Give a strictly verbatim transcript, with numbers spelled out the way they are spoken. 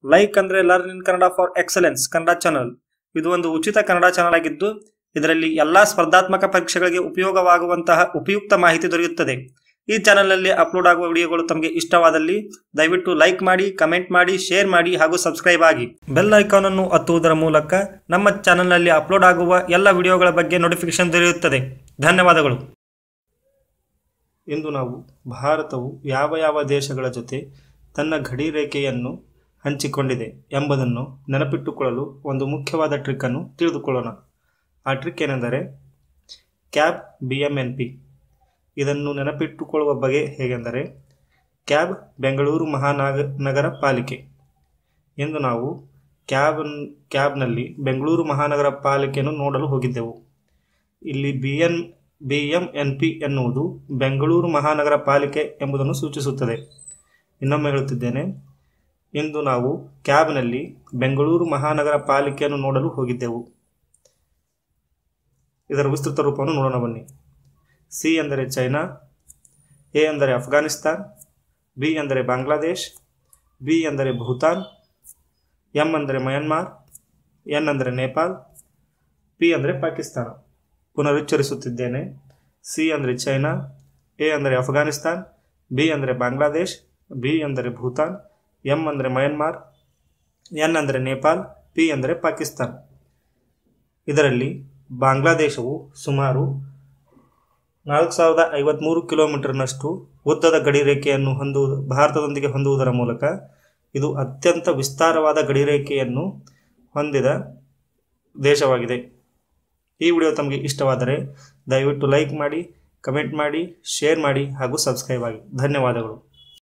Like ಅಂದ್ರೆ learn in Kannada for excellence Kannada channel. ಇದು ಒಂದು ಉಚಿತ ಕನ್ನಡ ಚಾನಲ್ ಆಗಿದ್ದು ಇದರಲ್ಲಿ ಎಲ್ಲಾ ಸ್ಪರ್ಧಾತ್ಮಕ ಪರೀಕ್ಷೆಗಳಿಗೆ ಉಪಯೋಗವಾಗುವಂತಹ ಉಪಯುಕ್ತ ಮಾಹಿತಿ ದೊರೆಯುತ್ತದೆ. ಈ ಚಾನಲ್ನಲ್ಲಿ ಅಪ್ಲೋಡ್ ಆಗುವ ವಿಡಿಯೋಗಳು ತಮಗೆ ಇಷ್ಟವಾದಲ್ಲಿ ದಯವಿಟ್ಟು ಲೈಕ್ ಮಾಡಿ, ಕಮೆಂಟ್ ಮಾಡಿ, ಶೇರ್ ಮಾಡಿ ಹಾಗೂ ಸಬ್ಸ್ಕ್ರೈಬ್ ಆಗಿ. ಬೆಲ್ ಐಕಾನ್ ಅನ್ನು ಒತ್ತುವುದರ ಮೂಲಕ ನಮ್ಮ ಚಾನಲ್ನಲ್ಲಿ ಅಪ್ಲೋಡ್ ಆಗುವ ಎಲ್ಲ ವಿಡಿಯೋಗಳ ಬಗ್ಗೆ ನೋಟಿಫಿಕೇಶನ್ ದೊರೆಯುತ್ತದೆ. ಧನ್ಯವಾದಗಳು. ಇಂದು ನಾವು ಭಾರತವು ಯಾವ ಯಾವ ದೇಶಗಳ ಜೊತೆ ತನ್ನ ಗಡಿ ರೇಖೆಯನ್ನು ಹಂಚಿಕೊಂಡಿದೆ ಎಂಬುದನ್ನು ನೆನಪಿಟ್ಟುಕೊಳ್ಳಲು ಒಂದು ಮುಖ್ಯವಾದ ಟ್ರಿಕ್ ಅನ್ನು ತಿಳಿದುಕೊಳ್ಳೋಣ. ಆ ಟ್ರಿಕ್ ಏನೆಂದರೆ cab B M N P. ಇದನ್ನು ನೆನಪಿಟ್ಟುಕೊಳ್ಳುವ ಬಗೆ ಹೇಗೆಂದರೆ ಕ್ಯಾಬ್ ಬೆಂಗಳೂರು ಮಹಾನಗ ನಗರ ಪಾಲಿಕೆ. ಎಂದು ನಾವು ಕ್ಯಾಬ್ ಕ್ಯಾಬ್ನಲ್ಲಿ ಬೆಂಗಳೂರು ಮಹಾನಗರ ಪಾಲಿಕೆಯನ್ನು ನೋಡಲು ಹೋಗಿದ್ದೆವು. ಇಲ್ಲಿ B N B M N P ಎನ್ನುವುದು ಬೆಂಗಳೂರು ಮಹಾನಗರ ಪಾಲಿಕೆ ಎಂಬುದನ್ನು ಸೂಚಿಸುತ್ತದೆ. ಇನ್ನೊಮ್ಮೆ ಹೇಳುತ್ತಿದ್ದೇನೆ, ಇಂದು ನಾವು ಕ್ಯಾಬ್ನಲ್ಲಿ ಬೆಂಗಳೂರು ಮಹಾನಗರ ಪಾಲಿಕೆಯನ್ನು ನೋಡಲು ಹೋಗಿದ್ದೆವು. ಇದರ ವಿಸ್ತೃತ ರೂಪವನ್ನು ನೋಡೋಣ ಬನ್ನಿ. ಸಿ ಎಂದರೆ ಚೈನಾ, ಎ ಎಂದರೆ ಅಫ್ಘಾನಿಸ್ತಾನ್, ಬಿ ಎಂದರೆ ಬಾಂಗ್ಲಾದೇಶ್, ಬಿ ಎಂದರೆ ಭೂತಾನ್, ಎಂ ಅಂದರೆ ಮಯನ್ಮಾರ್, ಎನ್ ಅಂದರೆ ನೇಪಾಲ್, ಪಿ ಅಂದರೆ ಪಾಕಿಸ್ತಾನ. ಪುನರುಚ್ಚರಿಸುತ್ತಿದ್ದೇನೆ. ಸಿ ಅಂದರೆ ಚೈನಾ, ಎ ಅಂದರೆ ಅಫ್ಘಾನಿಸ್ತಾನ್, ಬಿ ಅಂದರೆ ಬಾಂಗ್ಲಾದೇಶ್, ಬಿ ಎಂದರೆ ಭೂತಾನ್, ಎಂ ಅಂದರೆ ಮಯನ್ಮಾರ್, ಎನ್ ಅಂದರೆ ನೇಪಾಲ್, ಪಿ ಅಂದರೆ ಪಾಕಿಸ್ತಾನ್. ಇದರಲ್ಲಿ ಬಾಂಗ್ಲಾದೇಶವು ಸುಮಾರು ನಾಲ್ಕು ಸಾವಿರದ ಐವತ್ತ್ಮೂರು ಕಿಲೋಮೀಟರ್ನಷ್ಟು ಉದ್ದದ ಗಡಿ ರೇಖೆಯನ್ನು ಹೊಂದುವುದು ಭಾರತದೊಂದಿಗೆ ಹೊಂದುವುದರ ಮೂಲಕ ಇದು ಅತ್ಯಂತ ವಿಸ್ತಾರವಾದ ಗಡಿ ರೇಖೆಯನ್ನು ಹೊಂದಿದ ದೇಶವಾಗಿದೆ. ಈ ವಿಡಿಯೋ ತಮಗೆ ಇಷ್ಟವಾದರೆ ದಯವಿಟ್ಟು ಲೈಕ್ ಮಾಡಿ, ಕಮೆಂಟ್ ಮಾಡಿ, ಶೇರ್ ಮಾಡಿ ಹಾಗೂ ಸಬ್ಸ್ಕ್ರೈಬ್ ಆಗಿ. ಧನ್ಯವಾದಗಳು.